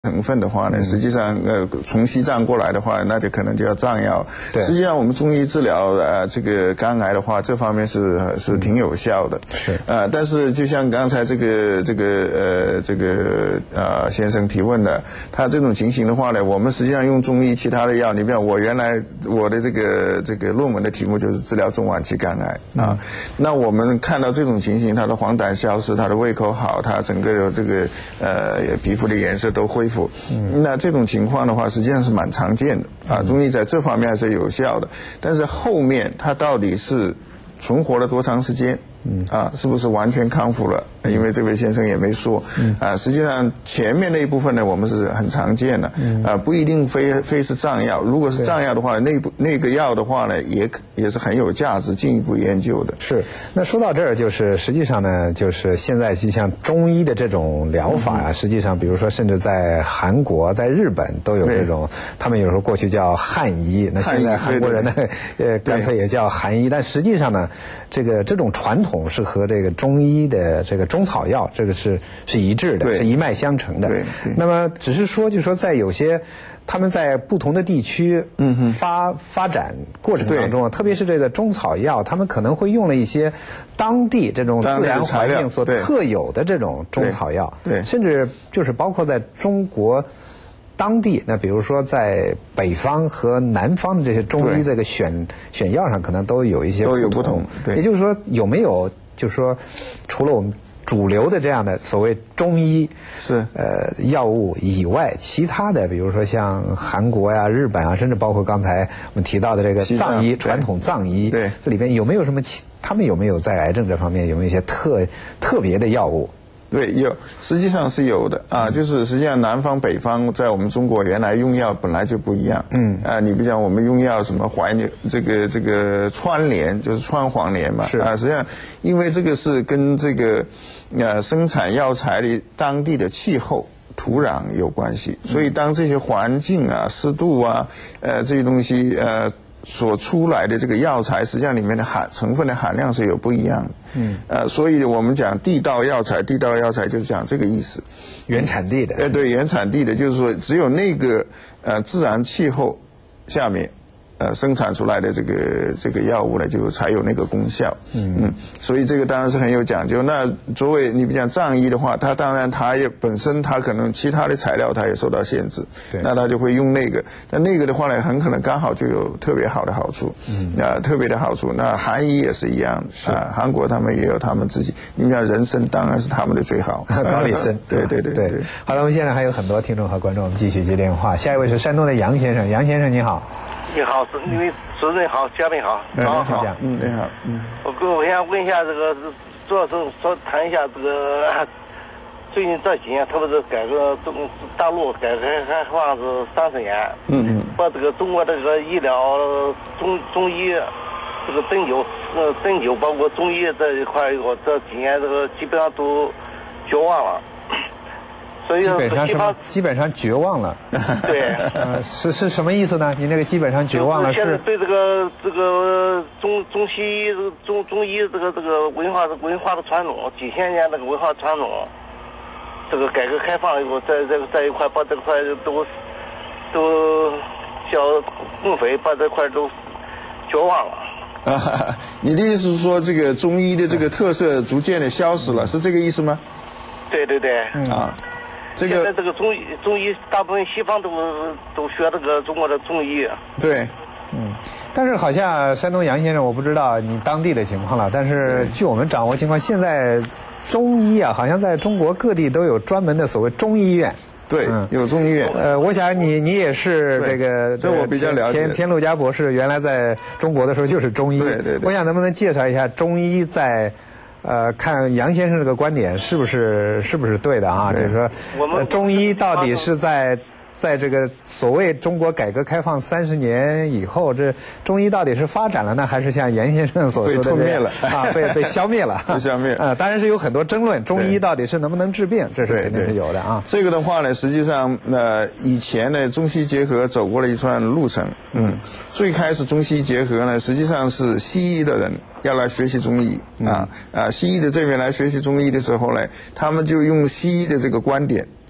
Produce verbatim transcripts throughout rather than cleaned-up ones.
成分的话呢，实际上呃从西藏过来的话，那就可能就要藏药。对，实际上我们中医治疗呃这个肝癌的话，这方面是是挺有效的。是呃，但是就像刚才这个这个呃这个呃先生提问的，他这种情形的话呢，我们实际上用中医其他的药，你比如我原来我的这个这个论文的题目就是治疗中晚期肝癌啊，那我们看到这种情形，他的黄疸消失，他的胃口好，他整个这个呃皮肤的颜色都恢复。嗯，那这种情况的话，实际上是蛮常见的啊。中医在这方面是有效的，但是后面它到底是存活了多长时间？嗯啊，是不是完全康复了？因为这位先生也没说。嗯啊，实际上前面那一部分呢，我们是很常见的。嗯啊，不一定非非是藏药。如果是藏药的话，那部那个药的话呢，也也是很有价值，进一步研究的。 是。那说到这儿，就是实际上呢，就是现在就像中医的这种疗法啊，嗯、实际上比如说甚至在韩国、在日本都有这种，他们有时候过去叫汉医，那现在韩国人呢，呃，干脆也叫韩医。但实际上呢，这个这种传统是和这个中医的这个中草药这个是是一致的，是一脉相承的。对，那么只是说，就是说在有些他们在不同的地区发、嗯、发展过程当中，特别是这个中草药，他们可能会用了一些当地这种自然环境所特有的这种中草药，对，对甚至就是包括在中国当地，那比如说在北方和南方的这些中医这个选选药上，可能都有一些都有不同。对， 也就是说，有没有就是说，除了我们主流的这样的所谓中医是呃药物以外，其他的比如说像韩国呀、日本啊，甚至包括刚才我们提到的这个藏医、传统藏医， 对， 这里边有没有什么其他们有没有在癌症这方面有没有一些特特别的药物？ 对，有，实际上是有的啊，就是实际上南方北方在我们中国原来用药本来就不一样，嗯啊，你比讲我们用药什么怀牛这个这个川莲就是川黄连嘛，是啊，实际上因为这个是跟这个呃生产药材的当地的气候土壤有关系，所以当这些环境啊湿度啊呃这些东西呃所出来的这个药材，实际上里面的含成分的含量是有不一样的。嗯，呃，所以我们讲地道药材，地道药材就是讲这个意思， 原产地的。 呃，对，原产地的，就是说只有那个呃自然气候下面。呃，生产出来的这个这个药物呢，就才有那个功效。嗯嗯，所以这个当然是很有讲究。那作为你比讲藏医的话，它当然它也本身它可能其他的材料它也受到限制，对，那它就会用那个。那那个的话呢，很可能刚好就有特别好的好处，嗯啊、呃，特别的好处。那韩医也是一样的啊、呃，韩国他们也有他们自己，你看人参当然是他们的最好， 高丽参。 对对对 对, 对。 好了，我们现在还有很多听众和观众，我们继续接电话。下一位是山东的杨先生，杨先生你好。 你好，是因为主任好，嘉宾好， 好好，嗯，你好，嗯， 我哥，我想问一下这个，主要是说谈一下这个，最近这几年，特别是改革中大陆改革开放是三十年，嗯嗯，把这个中国这个医疗中中医这个针灸呃针灸包括中医这一块，我这几年这个基本上都绝望了。所以基本上什么？基本上绝望了。 对， 呃，是是什么意思呢？您这个基本上绝望了是？ 现在对这个这个中中西医中中医这个这个文化文化的传统，几千年这个文化传统，这个改革开放以后，在这个在一块把这块都都叫共匪把这块都绝望了。 啊，你的意思是说，这个中医的这个特色逐渐的消失了，是这个意思吗？ 对对对， 嗯啊。 这个现在这个中医中医大部分西方都都学这个中国的中医。 对， 嗯，但是好像山东杨先生，我不知道你当地的情况了，但是据我们掌握情况，现在中医啊，好像在中国各地都有专门的所谓中医院。 对，嗯、有中医院。 呃，我想你你也是这个， 这我比较了解。 田田陆家博士原来在中国的时候就是中医。 对对对。 我想能不能介绍一下中医在？呃，看杨先生这个观点是不是是不是对的啊？就是说，呃，中医到底是在在这个所谓中国改革开放三十年以后，这中医到底是发展了呢，还是像严先生所说的被吞灭了啊？被被消灭了？ 被消灭。 呃，当然是有很多争论，中医到底是能不能治病，这是肯定是有的啊。 这个的话呢，实际上呃，以前呢，中西结合走过了一段路程。嗯，最开始中西结合呢，实际上是西医的人要来学习中医啊啊，西医的这边来学习中医的时候呢，他们就用西医的这个观点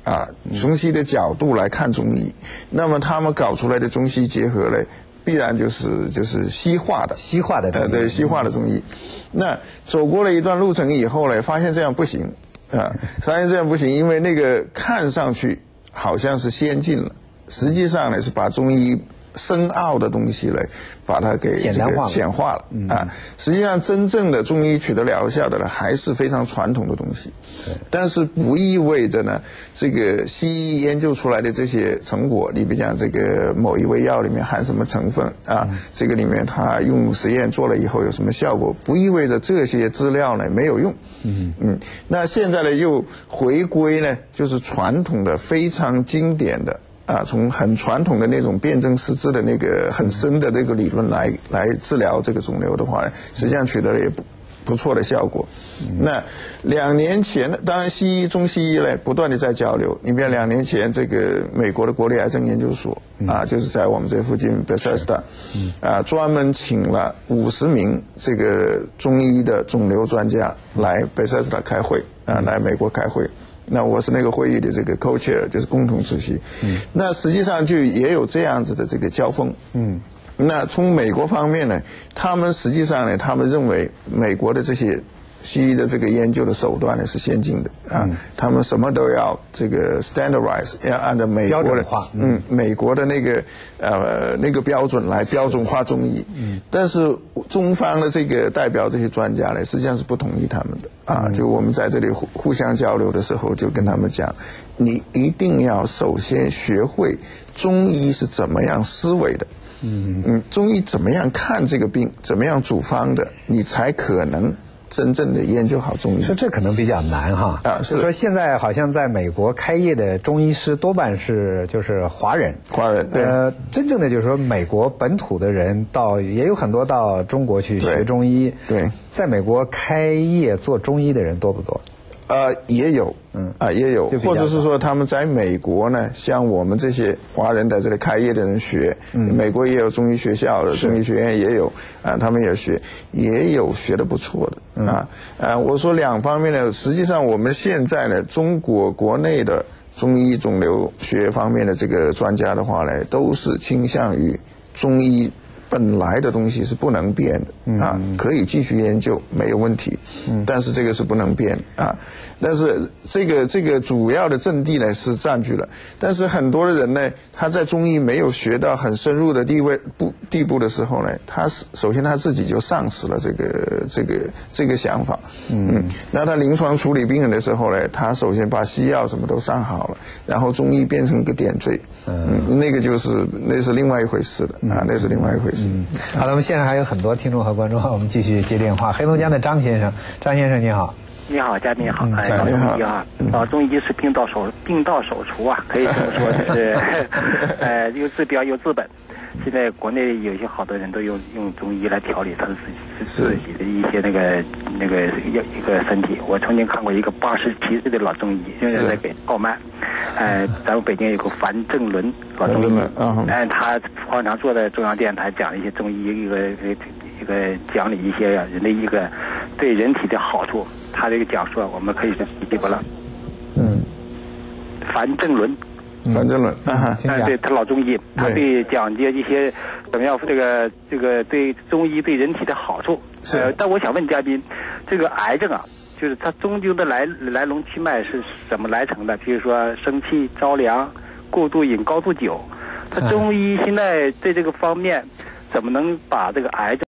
啊，从西医的角度来看中医，那么他们搞出来的中西结合呢，必然就是就是西化的西化的呃对西化的中医。那走过了一段路程以后呢，发现这样不行啊，发现这样不行，因为那个看上去好像是先进了，实际上呢是把中医深奥的东西呢，把它给这个简化了、嗯、啊。实际上，真正的中医取得疗效的呢，还是非常传统的东西。但是不意味着呢，这个西医研究出来的这些成果，你比如讲这个某一味药里面含什么成分啊，嗯、这个里面它用实验做了以后有什么效果，不意味着这些资料呢没有用。嗯嗯。那现在呢，又回归呢，就是传统的非常经典的。啊，从很传统的那种辨证施治的那个很深的这个理论来来治疗这个肿瘤的话，实际上取得了也不不错的效果。嗯、那两年前，当然西医、中西医呢不断的在交流。你比如两年前，这个美国的国立癌症研究所、嗯、啊，就是在我们这附近 Bethesda，、嗯、啊，专门请了五十名这个中医的肿瘤专家来 Bethesda 开会啊，来美国开会。那我是那个会议的这个 co-chair， 就是共同主席。嗯，那实际上就也有这样子的这个交锋。嗯，那从美国方面呢，他们实际上呢，他们认为美国的这些西医的这个研究的手段呢是先进的啊，嗯、他们什么都要这个 standardize， 要按照美国的嗯, 嗯美国的那个呃那个标准来标准化中医。嗯，但是中方的这个代表这些专家呢，实际上是不同意他们的啊。嗯、就我们在这里互互相交流的时候，就跟他们讲，你一定要首先学会中医是怎么样思维的。嗯嗯，中医怎么样看这个病，怎么样处方的，你才可能真正的研究好中医。 说这可能比较难哈啊，是说现在好像在美国开业的中医师多半是就是华人， 华人对。 呃，真正的就是说美国本土的人到也有很多到中国去学中医。 对， 在美国开业做中医的人多不多？ 呃，也有，嗯啊，也有，或者是说他们在美国呢，像我们这些华人在这里开业的人学，嗯，美国也有中医学校的，中医学院也有啊，他们也学，也有学得不错的，嗯、啊啊，我说两方面呢，实际上我们现在呢，中国国内的中医肿瘤学方面的这个专家的话呢，都是倾向于中医本来的东西是不能变的啊，可以继续研究没有问题，嗯，但是这个是不能变啊。但是这个这个主要的阵地呢是占据了，但是很多的人呢，他在中医没有学到很深入的地位不地步的时候呢，他首先他自己就丧失了这个这个这个想法，嗯，那他临床处理病人的时候呢，他首先把西药什么都上好了，然后中医变成一个点缀，嗯，那个就是那是另外一回事了啊，那是另外一回事。 嗯，好的，我们现在还有很多听众和观众，我们继续接电话。黑龙江的张先生，张先生你好。 你好，嘉宾好，哎，老中医啊，老中医是病到手病到手除啊，可以这么说，就是呃又治标又治本。现在国内有些好多人都用用中医来调理他自己自己的一些那个那个一一个身体。我曾经看过一个八十七岁的老中医，现在在北澳门，呃，咱们北京有个樊正伦老中医，哎，他经常坐在中央电台讲一些中医一个一个讲理一些人的一个对人体的好处。他这个讲述我们可以是记不了。嗯，樊正伦。 樊正伦，啊， 对，他老中医，他对讲解一些怎么样这个这个对中医对人体的好处。呃，但我想问嘉宾，这个癌症啊，就是它终究的来来龙去脉是怎么来成的？比如说生气、着凉、过度饮高度酒，他中医现在对这个方面怎么能把这个癌症